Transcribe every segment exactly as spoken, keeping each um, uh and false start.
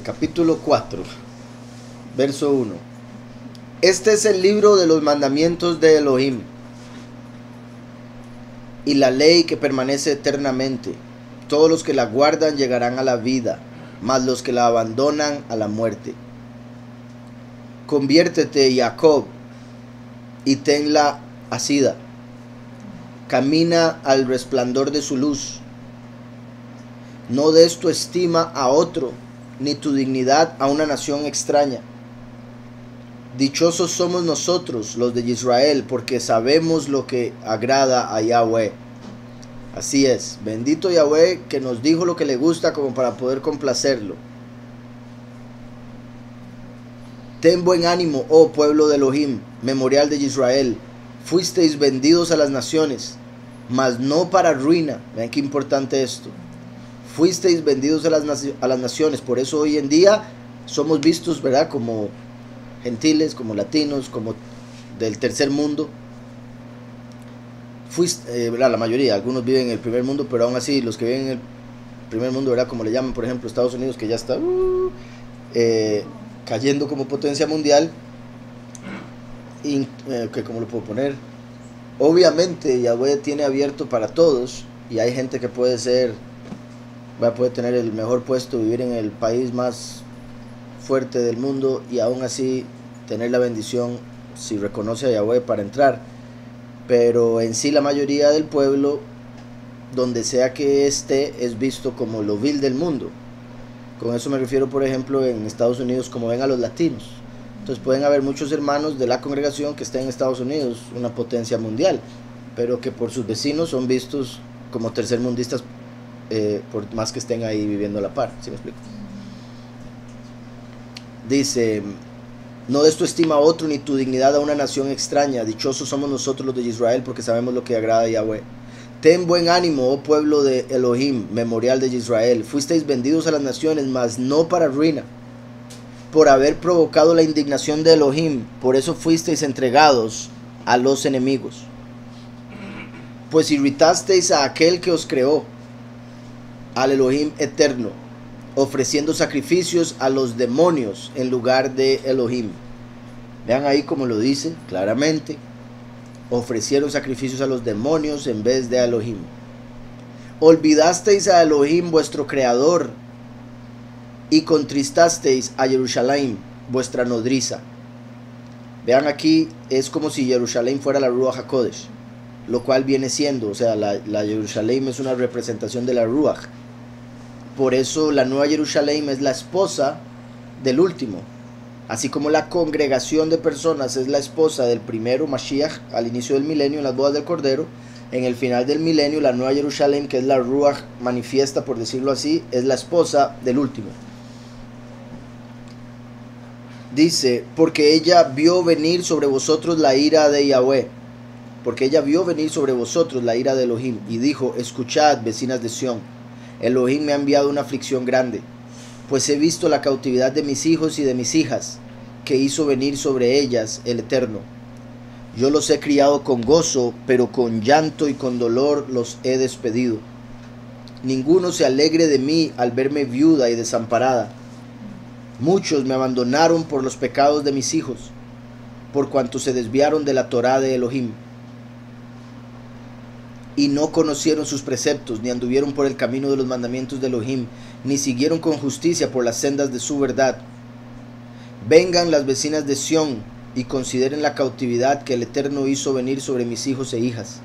capítulo cuatro, verso uno. Este es el libro de los mandamientos de Elohim y la ley que permanece eternamente. Todos los que la guardan llegarán a la vida, mas los que la abandonan a la muerte. Conviértete, Jacob, y tenla asida. Camina al resplandor de su luz. No des tu estima a otro, ni tu dignidad a una nación extraña. Dichosos somos nosotros, los de Israel, porque sabemos lo que agrada a Yahweh. Así es, bendito Yahweh que nos dijo lo que le gusta como para poder complacerlo. Ten buen ánimo, oh pueblo de Elohim, memorial de Israel. Fuisteis vendidos a las naciones, mas no para ruina. Vean qué importante esto. Fuisteis vendidos a las, a las naciones, por eso hoy en día somos vistos, ¿verdad?, como gentiles, como latinos, como del tercer mundo. Fuiste, eh, ¿verdad? La mayoría, algunos viven en el primer mundo, pero aún así los que viven en el primer mundo, ¿verdad?, como le llaman, por ejemplo, Estados Unidos, que ya está uh, eh, cayendo como potencia mundial, y, eh, que como lo puedo poner, obviamente Yahweh tiene abierto para todos, y hay gente que puede ser, va a poder tener el mejor puesto, vivir en el país más fuerte del mundo y aún así tener la bendición si reconoce a Yahweh para entrar. Pero en sí la mayoría del pueblo, donde sea que esté, es visto como lo vil del mundo. Con eso me refiero, por ejemplo, en Estados Unidos, como ven a los latinos. Entonces pueden haber muchos hermanos de la congregación que estén en Estados Unidos, una potencia mundial, pero que por sus vecinos son vistos como tercermundistas, eh, por más que estén ahí viviendo a la par. ¿Sí me explico? Dice: no des tu estima a otro, ni tu dignidad a una nación extraña. Dichosos somos nosotros los de Israel, porque sabemos lo que agrada a Yahweh. Ten buen ánimo, oh pueblo de Elohim, memorial de Israel. Fuisteis vendidos a las naciones, mas no para ruina, por haber provocado la indignación de Elohim. Por eso fuisteis entregados a los enemigos. Pues irritasteis a aquel que os creó, al Elohim eterno, ofreciendo sacrificios a los demonios en lugar de Elohim. Vean ahí como lo dice claramente. Ofrecieron sacrificios a los demonios en vez de a Elohim. Olvidasteis a Elohim vuestro creador, y contristasteis a Jerusalén vuestra nodriza. Vean aquí, es como si Jerusalén fuera la Ruach HaKodesh, lo cual viene siendo, o sea, la, la Jerusalén es una representación de la Ruach. Por eso la nueva Jerusalén es la esposa del último. Así como la congregación de personas es la esposa del primero, Mashiach, al inicio del milenio, en las bodas del Cordero, en el final del milenio, la nueva Jerusalén, que es la Ruach manifiesta, por decirlo así, es la esposa del último. Dice: porque ella vio venir sobre vosotros la ira de Yahweh. Porque ella vio venir sobre vosotros la ira de Elohim, y dijo: escuchad, vecinas de Sión, Elohim me ha enviado una aflicción grande, pues he visto la cautividad de mis hijos y de mis hijas, que hizo venir sobre ellas el Eterno. Yo los he criado con gozo, pero con llanto y con dolor los he despedido. Ninguno se alegre de mí al verme viuda y desamparada. Muchos me abandonaron por los pecados de mis hijos, por cuanto se desviaron de la Torá de Elohim, y no conocieron sus preceptos, ni anduvieron por el camino de los mandamientos de Elohim, ni siguieron con justicia por las sendas de su verdad. Vengan las vecinas de Sión y consideren la cautividad que el Eterno hizo venir sobre mis hijos e hijas,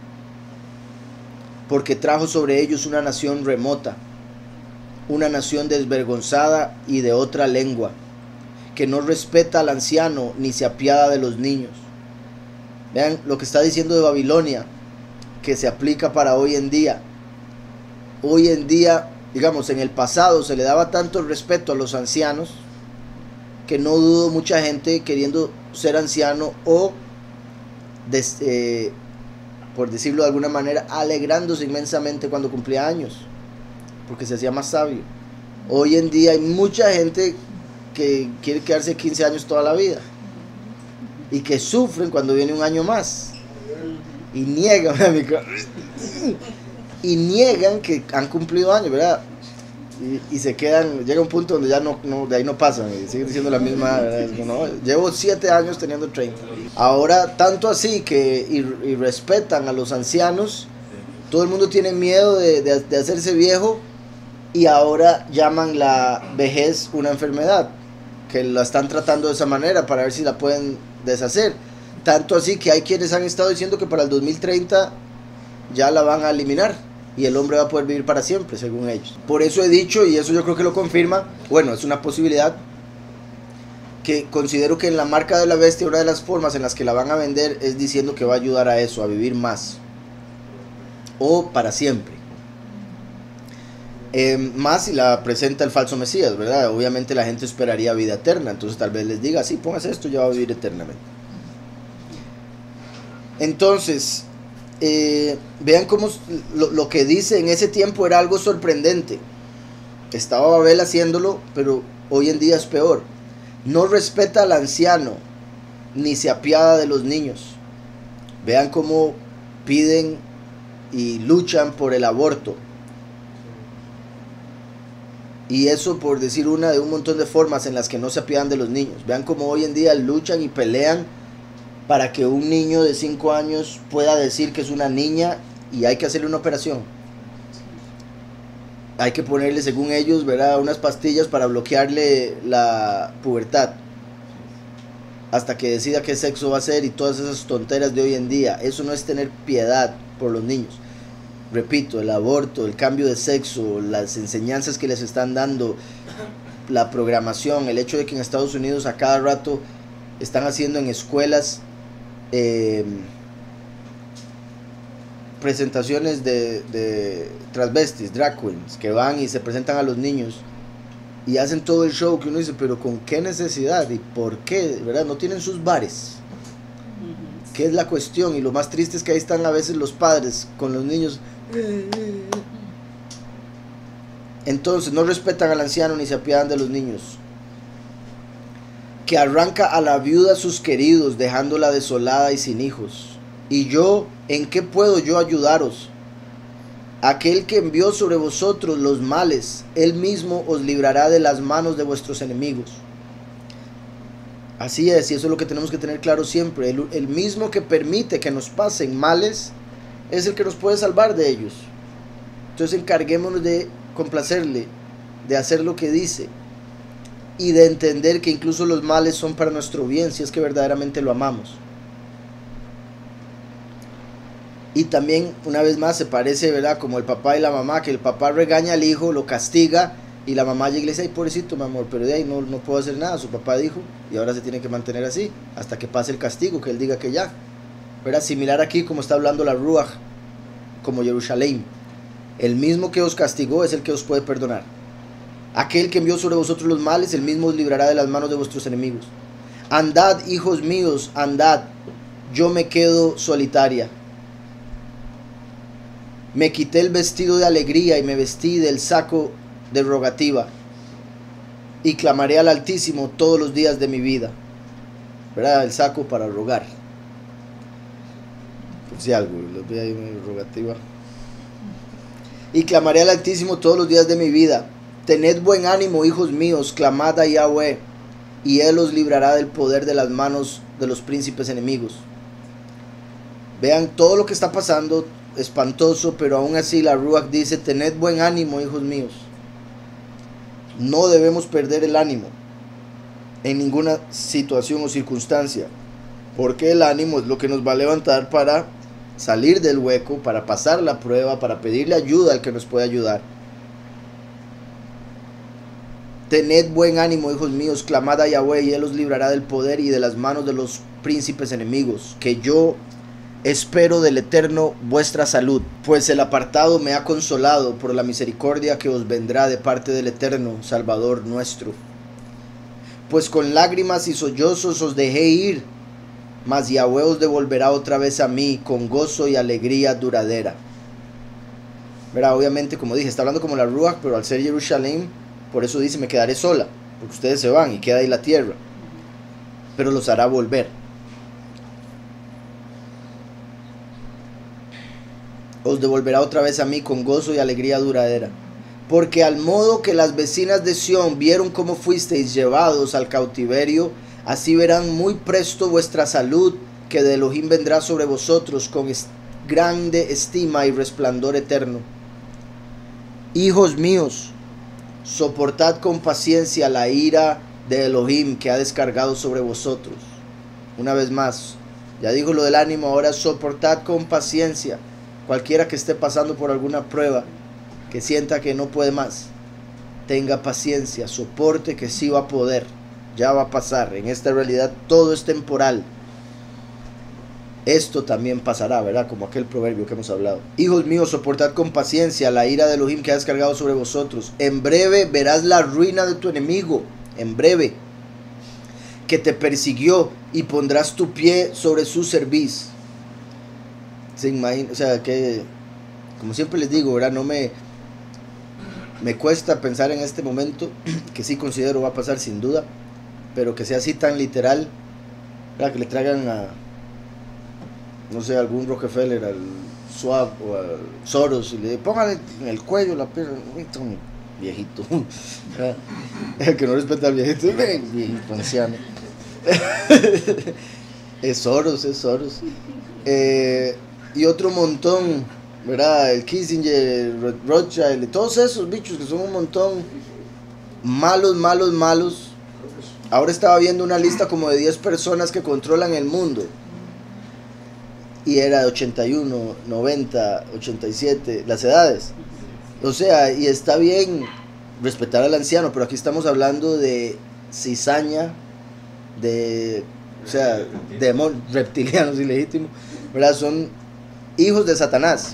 porque trajo sobre ellos una nación remota, una nación desvergonzada y de otra lengua, que no respeta al anciano ni se apiada de los niños. Vean lo que está diciendo de Babilonia, que se aplica para hoy en día. Hoy en día, digamos, en el pasado se le daba tanto respeto a los ancianos, que no dudo mucha gente queriendo ser anciano o, des, eh, por decirlo de alguna manera, alegrándose inmensamente cuando cumplía años, porque se hacía más sabio. Hoy en día hay mucha gente que quiere quedarse quince años toda la vida, y que sufren cuando viene un año más, y niegan y niegan que han cumplido años, ¿verdad? y, y se quedan, llega un punto donde ya no, no de ahí no pasan y siguen diciendo la misma, ¿no? Llevo siete años teniendo treinta. Ahora, tanto así que y, y respetan a los ancianos, todo el mundo tiene miedo de, de, de hacerse viejo y ahora llaman la vejez una enfermedad, que la están tratando de esa manera para ver si la pueden deshacer. Tanto así que hay quienes han estado diciendo que para el dos mil treinta ya la van a eliminar y el hombre va a poder vivir para siempre, según ellos. Por eso he dicho, y eso yo creo que lo confirma, bueno, es una posibilidad, que considero que en la marca de la bestia una de las formas en las que la van a vender es diciendo que va a ayudar a eso, a vivir más o para siempre. Eh, más si la presenta el falso Mesías, ¿verdad? Obviamente la gente esperaría vida eterna, entonces tal vez les diga, sí, póngase esto, ya va a vivir eternamente. Entonces, eh, vean cómo lo, lo que dice en ese tiempo era algo sorprendente. Estaba Babel haciéndolo, pero hoy en día es peor. No respeta al anciano, ni se apiada de los niños. Vean cómo piden y luchan por el aborto. Y eso por decir una de un montón de formas en las que no se apiadan de los niños. Vean cómo hoy en día luchan y pelean para que un niño de cinco años pueda decir que es una niña y hay que hacerle una operación. Hay que ponerle, según ellos, ¿verdad?, unas pastillas para bloquearle la pubertad hasta que decida qué sexo va a ser y todas esas tonteras de hoy en día. Eso no es tener piedad por los niños. Repito, el aborto, el cambio de sexo, las enseñanzas que les están dando, la programación, el hecho de que en Estados Unidos a cada rato están haciendo en escuelas eh, presentaciones de, de transvestis, drag queens, que van y se presentan a los niños y hacen todo el show que uno dice, pero ¿con qué necesidad? ¿Y por qué? ¿Verdad? No tienen sus bares. ¿Qué es la cuestión? Y lo más triste es que ahí están a veces los padres con los niños. Entonces no respetan al anciano ni se apiadan de los niños. Que arranca a la viuda sus queridos, dejándola desolada y sin hijos. Y yo, ¿en qué puedo yo ayudaros? Aquel que envió sobre vosotros los males, él mismo os librará de las manos de vuestros enemigos. Así es, y eso es lo que tenemos que tener claro siempre. El, el mismo que permite que nos pasen males es el que nos puede salvar de ellos. Entonces encarguémonos de complacerle, de hacer lo que dice y de entender que incluso los males son para nuestro bien si es que verdaderamente lo amamos. Y también, una vez más, se parece, ¿verdad?, como el papá y la mamá, que el papá regaña al hijo, lo castiga, y la mamá llega y le dice, ay, pobrecito, mi amor, pero de ahí no, no puedo hacer nada, su papá dijo, y ahora se tiene que mantener así, hasta que pase el castigo, que él diga que ya. ¿Verdad? Similar aquí como está hablando la Ruach, como Jerusalén. El mismo que os castigó es el que os puede perdonar. Aquel que envió sobre vosotros los males, el mismo os librará de las manos de vuestros enemigos. Andad, hijos míos, andad, yo me quedo solitaria. Me quité el vestido de alegría y me vestí del saco de rogativa, y clamaré al Altísimo todos los días de mi vida. ¿Verdad? El saco para rogar. Por si algo, les vi ahí una rogativa. Y clamaré al Altísimo todos los días de mi vida. Tened buen ánimo, hijos míos, clamad a Yahweh, y Él os librará del poder de las manos de los príncipes enemigos. Vean todo lo que está pasando, espantoso, pero aún así la Ruach dice, tened buen ánimo, hijos míos. No debemos perder el ánimo en ninguna situación o circunstancia, porque el ánimo es lo que nos va a levantar para salir del hueco, para pasar la prueba, para pedirle ayuda al que nos puede ayudar. Tened buen ánimo, hijos míos, clamad a Yahweh, y Él os librará del poder y de las manos de los príncipes enemigos, que yo espero del Eterno vuestra salud, pues el apartado me ha consolado por la misericordia que os vendrá de parte del Eterno, Salvador nuestro. Pues con lágrimas y sollozos os dejé ir, mas Yahweh os devolverá otra vez a mí con gozo y alegría duradera. Verá, obviamente, como dije, está hablando como la Ruach, pero al ser Jerusalén, por eso dice, me quedaré sola, porque ustedes se van y queda ahí la tierra, pero los hará volver. Os devolverá otra vez a mí con gozo y alegría duradera. Porque al modo que las vecinas de Sión vieron cómo fuisteis llevados al cautiverio, así verán muy presto vuestra salud, que de Elohim vendrá sobre vosotros con est grande estima y resplandor eterno. Hijos míos, soportad con paciencia la ira de Elohim que ha descargado sobre vosotros. Una vez más, ya dijo lo del ánimo, ahora soportad con paciencia. Cualquiera que esté pasando por alguna prueba, que sienta que no puede más, tenga paciencia, soporte, que sí va a poder, ya va a pasar. En esta realidad todo es temporal. Esto también pasará, ¿verdad? Como aquel proverbio que hemos hablado. Hijos míos, soportad con paciencia la ira de Elohim que ha descargado sobre vosotros. En breve verás la ruina de tu enemigo, en breve, que te persiguió, y pondrás tu pie sobre su cerviz. Se imagina, o sea, que, como siempre les digo, ¿verdad? No me, me cuesta pensar en este momento, que sí considero va a pasar sin duda, pero que sea así tan literal, ¿verdad? Que le traigan a, no sé, algún Rockefeller, al Schwab o al Soros, y le pongan en el cuello la pierna, viejito, que no respeta al viejito, viejito anciano. Es Soros, es Soros. Eh, y otro montón, ¿verdad? El Kissinger, Rothschild, todos esos bichos que son un montón malos, malos, malos. Ahora estaba viendo una lista como de diez personas que controlan el mundo. Y era de ochenta y uno, noventa, ochenta y siete, las edades. O sea, y está bien respetar al anciano, pero aquí estamos hablando de cizaña, de, o sea, demonios reptilianos ilegítimos, ¿verdad? Son hijos de Satanás.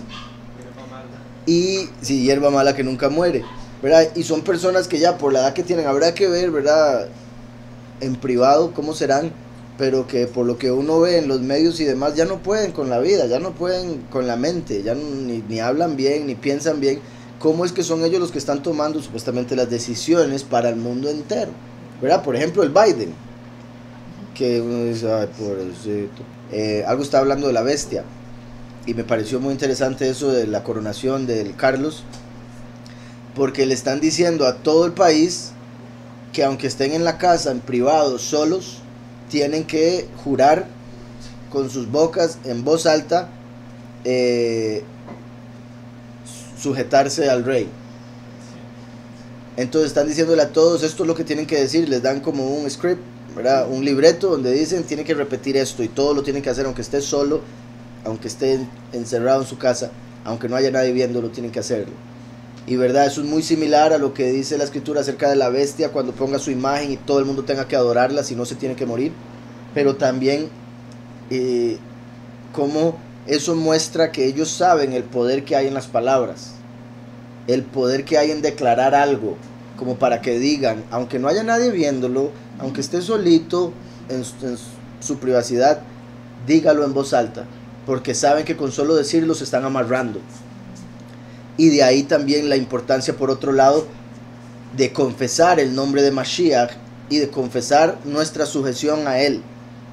Y sí, hierba mala que nunca muere, ¿verdad? Y son personas que ya por la edad que tienen, habrá que ver, ¿verdad? En privado cómo serán, pero que por lo que uno ve en los medios y demás, ya no pueden con la vida, ya no pueden con la mente, ya no, ni, ni hablan bien, ni piensan bien. ¿Cómo es que son ellos los que están tomando supuestamente las decisiones para el mundo entero? ¿Verdad? Por ejemplo, el Biden, que uno dice, ay, pobrecito. Eh, algo está hablando de la bestia, y me pareció muy interesante eso de la coronación del Carlos, porque le están diciendo a todo el país que aunque estén en la casa, en privado, solos, tienen que jurar con sus bocas en voz alta, eh, sujetarse al rey. Entonces están diciéndole a todos, esto es lo que tienen que decir, les dan como un script, ¿verdad? Un libreto donde dicen, tienen que repetir esto, y todo lo tienen que hacer, aunque esté solo, aunque esté encerrado en su casa, aunque no haya nadie viéndolo, tienen que hacerlo. Y verdad, eso es muy similar a lo que dice la escritura acerca de la bestia, cuando ponga su imagen y todo el mundo tenga que adorarla, si no se tiene que morir. Pero también eh, como eso muestra que ellos saben el poder que hay en las palabras, el poder que hay en declarar algo, como para que digan, aunque no haya nadie viéndolo, aunque esté solito en, en su privacidad, dígalo en voz alta, porque saben que con solo decirlo se están amarrando. Y de ahí también la importancia, por otro lado, de confesar el nombre de Mashiach y de confesar nuestra sujeción a él.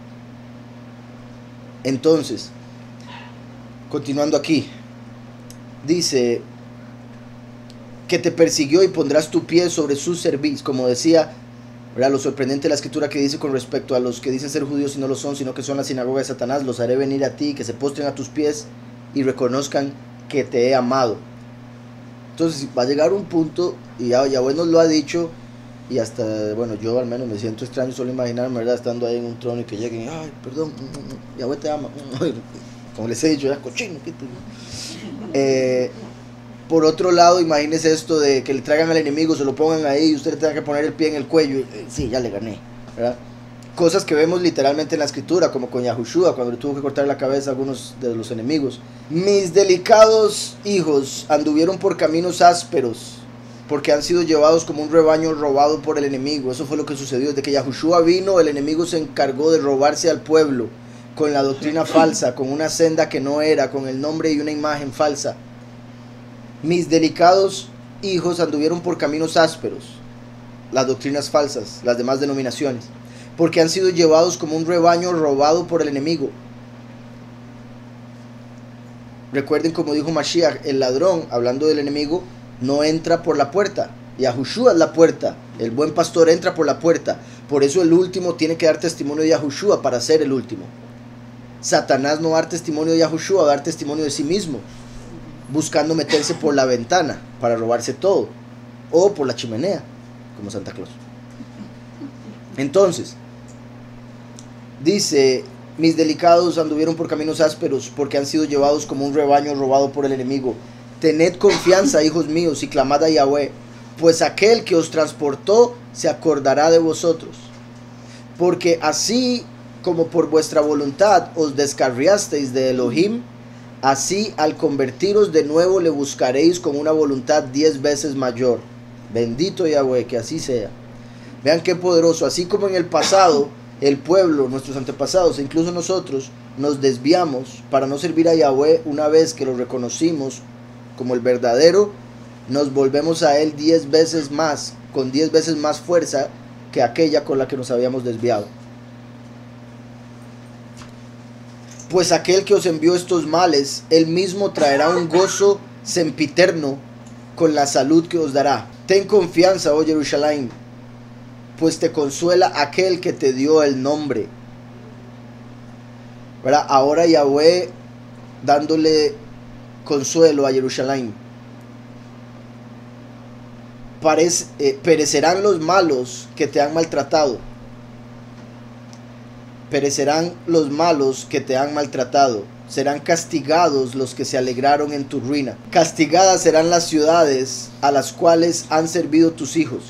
Entonces, continuando aquí, dice que te persiguió y pondrás tu pie sobre su cerviz, como decía, ¿verdad? Lo sorprendente de la escritura que dice con respecto a los que dicen ser judíos y no lo son, sino que son la sinagoga de Satanás: los haré venir a ti, que se postren a tus pies y reconozcan que te he amado. Entonces va a llegar un punto, y ya Yahweh nos lo ha dicho, y hasta, bueno, yo al menos me siento extraño solo imaginarme, ¿verdad?, estando ahí en un trono y que lleguen, ay, perdón, Yahweh te ama, como les he dicho, ya cochino, eh, por otro lado, imagínese esto de que le traigan al enemigo, se lo pongan ahí y usted le tenga que poner el pie en el cuello, eh, sí, ya le gané, ¿verdad? Cosas que vemos literalmente en la escritura, como con Yahushua, cuando le tuvo que cortar la cabeza a algunos de los enemigos. Mis delicados hijos anduvieron por caminos ásperos, porque han sido llevados como un rebaño robado por el enemigo. Eso fue lo que sucedió. Desde que Yahushua vino, el enemigo se encargó de robarse al pueblo, con la doctrina falsa, con una senda que no era, con el nombre y una imagen falsa. Mis delicados hijos anduvieron por caminos ásperos, las doctrinas falsas, las demás denominaciones, porque han sido llevados como un rebaño robado por el enemigo. Recuerden, como dijo Mashiach, el ladrón, hablando del enemigo, no entra por la puerta. Yahushua es la puerta. El buen pastor entra por la puerta. Por eso el último tiene que dar testimonio de Yahushua para ser el último. Satanás no va a dar testimonio de Yahushua, va a dar testimonio de sí mismo, buscando meterse por la ventana para robarse todo, o por la chimenea, como Santa Claus. Entonces, dice: mis delicados anduvieron por caminos ásperos, porque han sido llevados como un rebaño robado por el enemigo. Tened confianza, hijos míos, y clamad a Yahweh, pues aquel que os transportó se acordará de vosotros. Porque así como por vuestra voluntad os descarriasteis de Elohim, así al convertiros de nuevo le buscaréis con una voluntad diez veces mayor. Bendito Yahweh, que así sea. Vean qué poderoso. Así como en el pasado el pueblo, nuestros antepasados e incluso nosotros nos desviamos para no servir a Yahweh, una vez que lo reconocimos como el verdadero, nos volvemos a él diez veces más, con diez veces más fuerza que aquella con la que nos habíamos desviado. Pues aquel que os envió estos males, él mismo traerá un gozo sempiterno con la salud que os dará. Ten confianza, oh Jerusalén, pues te consuela aquel que te dio el nombre. ¿Verdad? Ahora Yahweh dándole consuelo a Jerusalén. Parece, eh, perecerán los malos que te han maltratado. Perecerán los malos que te han maltratado. Serán castigados los que se alegraron en tu ruina. Castigadas serán las ciudades a las cuales han servido tus hijos,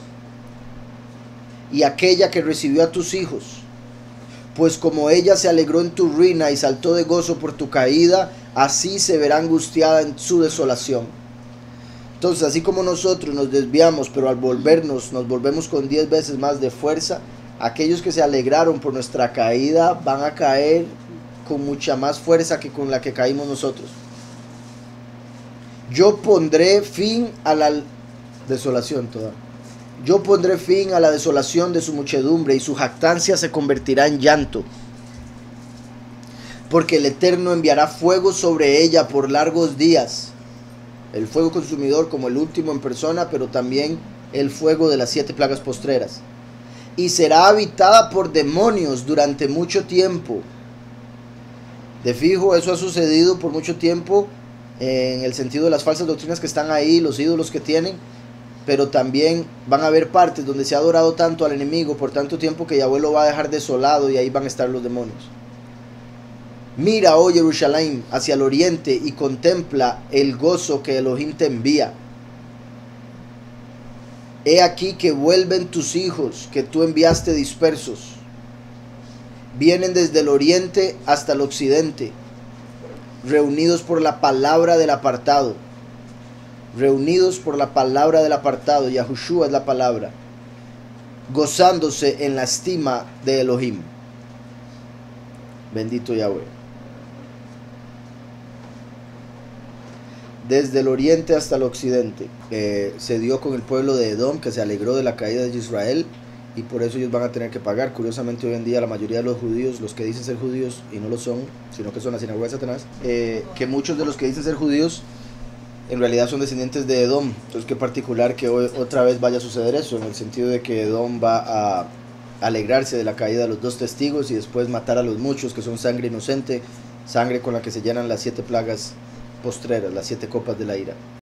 y aquella que recibió a tus hijos. Pues como ella se alegró en tu ruina y saltó de gozo por tu caída, así se verá angustiada en su desolación. Entonces, así como nosotros nos desviamos, pero al volvernos nos volvemos con diez veces más de fuerza, aquellos que se alegraron por nuestra caída van a caer con mucha más fuerza que con la que caímos nosotros. Yo pondré fin a la desolación toda. Yo pondré fin a la desolación de su muchedumbre, y su jactancia se convertirá en llanto. Porque el Eterno enviará fuego sobre ella por largos días. El fuego consumidor como el último en persona, pero también el fuego de las siete plagas postreras. Y será habitada por demonios durante mucho tiempo. De fijo, eso ha sucedido por mucho tiempo, en el sentido de las falsas doctrinas que están ahí, los ídolos que tienen. Pero también van a haber partes donde se ha adorado tanto al enemigo por tanto tiempo que Yahweh lo va a dejar desolado, y ahí van a estar los demonios. Mira, oh Jerusalén, hacia el oriente, y contempla el gozo que Elohim te envía. He aquí que vuelven tus hijos que tú enviaste dispersos. Vienen desde el oriente hasta el occidente, reunidos por la palabra del apartado. Reunidos por la palabra del apartado. Yahushua es la palabra. Gozándose en la estima de Elohim. Bendito Yahweh. Desde el oriente hasta el occidente. Eh, se dio con el pueblo de Edom, que se alegró de la caída de Israel, y por eso ellos van a tener que pagar. Curiosamente, hoy en día la mayoría de los judíos, los que dicen ser judíos y no lo son, sino que son la sinagoga de Satanás, eh, que muchos de los que dicen ser judíos en realidad son descendientes de Edom. Entonces, qué particular que hoy otra vez vaya a suceder eso, en el sentido de que Edom va a alegrarse de la caída de los dos testigos y después matar a los muchos, que son sangre inocente, sangre con la que se llenan las siete plagas postreras, las siete copas de la ira.